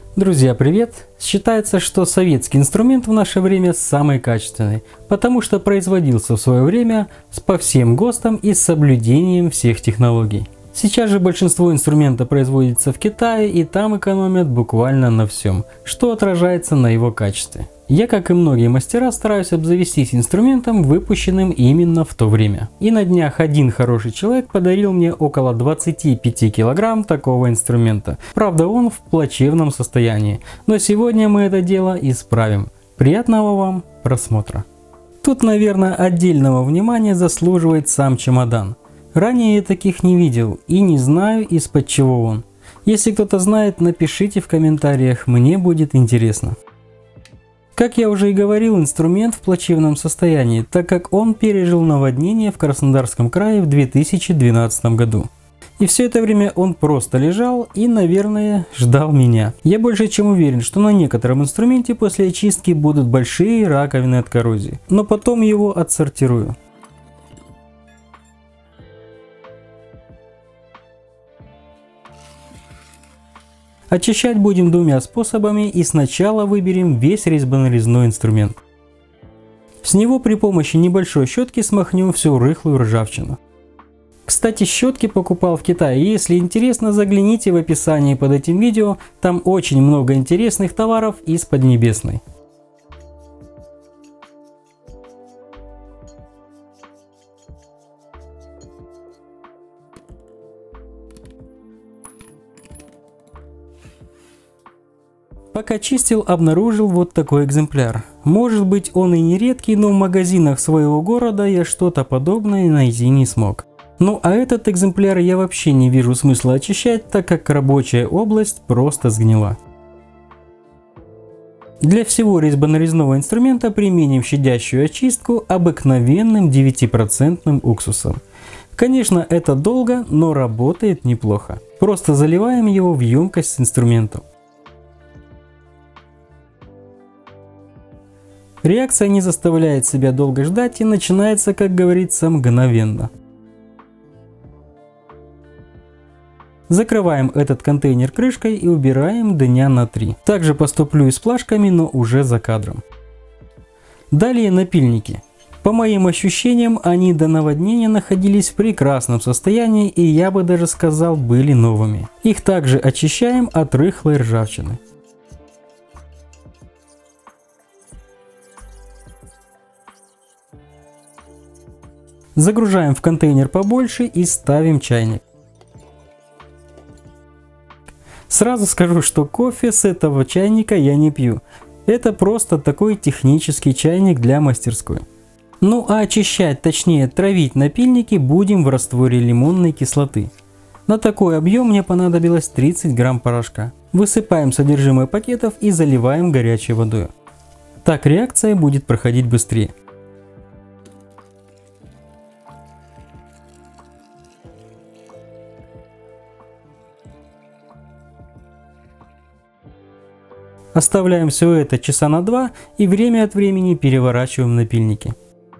Друзья, привет! Считается, что советский инструмент в наше время самый качественный, потому что производился в свое время по всем ГОСТам и с соблюдением всех технологий. Сейчас же большинство инструмента производится в Китае, и там экономят буквально на всем, что отражается на его качестве. Я, как и многие мастера, стараюсь обзавестись инструментом, выпущенным именно в то время. И на днях один хороший человек подарил мне около 25 килограмм такого инструмента. Правда, он в плачевном состоянии, но сегодня мы это дело исправим. Приятного вам просмотра. Тут, наверное, отдельного внимания заслуживает сам чемодан. Ранее я таких не видел и не знаю, из-под чего он. Если кто-то знает, напишите в комментариях, мне будет интересно. Как я уже и говорил, инструмент в плачевном состоянии, так как он пережил наводнение в Краснодарском крае в 2012 году. И все это время он просто лежал и, наверное, ждал меня. Я больше чем уверен, что на некотором инструменте после очистки будут большие раковины от коррозии, но потом его отсортирую. Очищать будем двумя способами, и сначала выберем весь резьбонарезной инструмент. С него при помощи небольшой щетки смахнем всю рыхлую ржавчину. Кстати, щетки покупал в Китае, и если интересно, загляните в описании под этим видео, там очень много интересных товаров из Поднебесной. Пока чистил, обнаружил вот такой экземпляр. Может быть, он и не редкий, но в магазинах своего города я что-то подобное найти не смог. Ну а этот экземпляр я вообще не вижу смысла очищать, так как рабочая область просто сгнила. Для всего резьбонарезного инструмента применим щадящую очистку обыкновенным 9% уксусом. Конечно, это долго, но работает неплохо. Просто заливаем его в емкость с инструментом. Реакция не заставляет себя долго ждать и начинается, как говорится, мгновенно. Закрываем этот контейнер крышкой и убираем дня на 3. Также поступлю и с плашками, но уже за кадром. Далее напильники. По моим ощущениям, они до наводнения находились в прекрасном состоянии и, я бы даже сказал, были новыми. Их также очищаем от рыхлой ржавчины. Загружаем в контейнер побольше и ставим чайник. Сразу скажу, что кофе с этого чайника я не пью. Это просто такой технический чайник для мастерской. Ну а очищать, точнее травить напильники будем в растворе лимонной кислоты. На такой объем мне понадобилось 30 грамм порошка. Высыпаем содержимое пакетов и заливаем горячей водой. Так реакция будет проходить быстрее. Оставляем все это часа на 2 и время от времени переворачиваем напильники.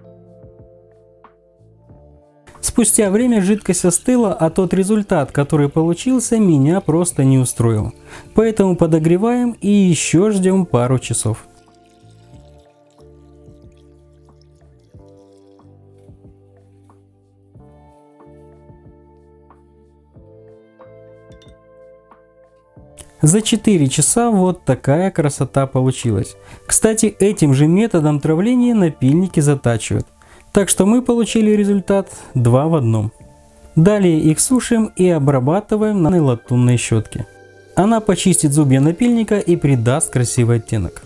Спустя время жидкость остыла, а тот результат, который получился, меня просто не устроил. Поэтому подогреваем и еще ждем пару часов. За 4 часа вот такая красота получилась. Кстати, этим же методом травления напильники затачивают. Так что мы получили результат 2 в 1. Далее их сушим и обрабатываем на латунной щетке. Она почистит зубья напильника и придаст красивый оттенок.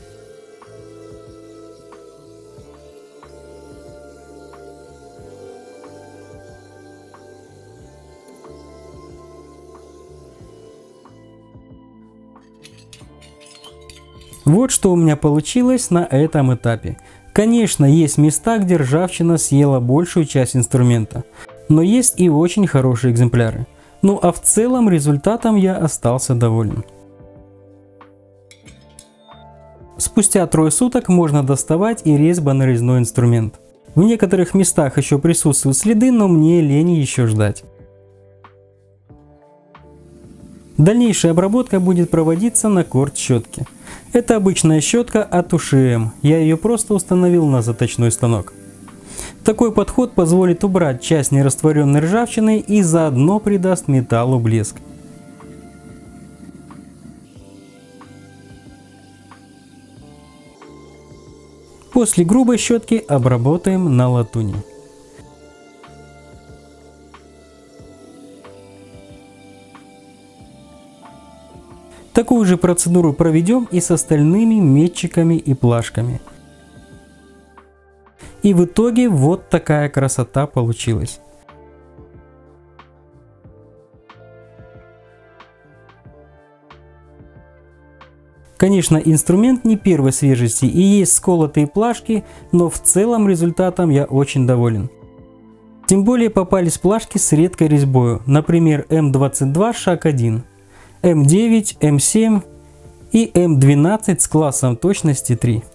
Вот что у меня получилось на этом этапе. Конечно, есть места, где ржавчина съела большую часть инструмента, но есть и очень хорошие экземпляры. Ну а в целом результатом я остался доволен. Спустя 3 суток можно доставать и резьбонарезной инструмент. В некоторых местах еще присутствуют следы, но мне лень еще ждать. Дальнейшая обработка будет проводиться на корд-щетке. Это обычная щетка от УШМ, я ее просто установил на заточной станок. Такой подход позволит убрать часть нерастворенной ржавчины и заодно придаст металлу блеск. После грубой щетки обработаем на латуни. Такую же процедуру проведем и с остальными метчиками и плашками. И в итоге вот такая красота получилась. Конечно, инструмент не первой свежести и есть сколотые плашки, но в целом результатом я очень доволен. Тем более попались плашки с редкой резьбой, например М22 шаг 1, М9, М7 и М12 с классом точности 3.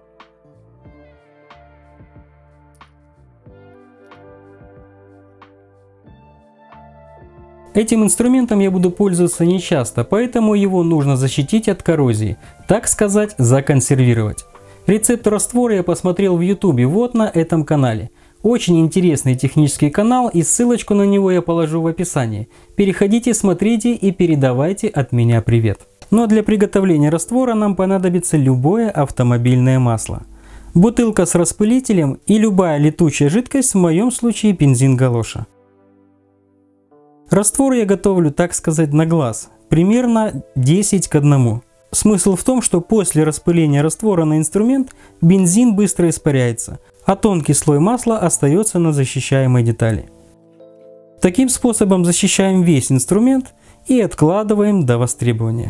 Этим инструментом я буду пользоваться нечасто, поэтому его нужно защитить от коррозии, так сказать, законсервировать. Рецепт раствора я посмотрел в YouTube вот на этом канале. Очень интересный технический канал, и ссылочку на него я положу в описании. Переходите, смотрите и передавайте от меня привет. Но для приготовления раствора нам понадобится любое автомобильное масло. Бутылка с распылителем и любая летучая жидкость, в моем случае бензин галоша. Раствор я готовлю, так сказать, на глаз, примерно 10 к 1. Смысл в том, что после распыления раствора на инструмент бензин быстро испаряется, а тонкий слой масла остается на защищаемой детали. Таким способом защищаем весь инструмент и откладываем до востребования.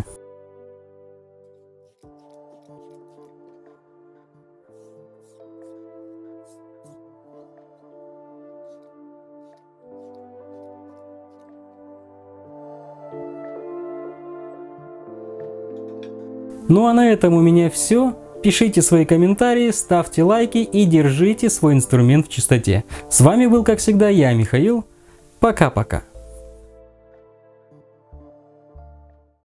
Ну а на этом у меня все. Пишите свои комментарии, ставьте лайки и держите свой инструмент в чистоте. С вами был, как всегда, я, Михаил. Пока-пока.